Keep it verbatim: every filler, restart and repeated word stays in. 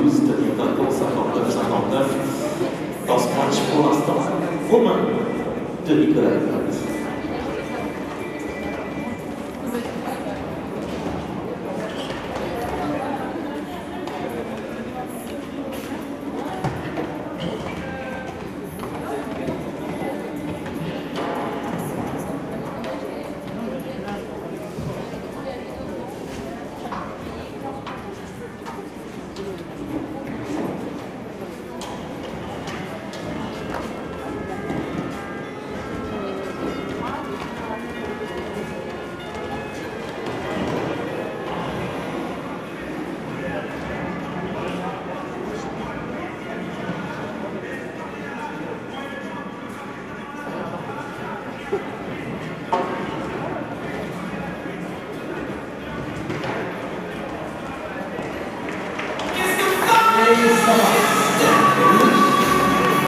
Toulouse, tenir tête pour cinquante-neuf cinquante-neuf. Dans ce match, pour l'instant, Romain de Nicolas Leplat. Yes,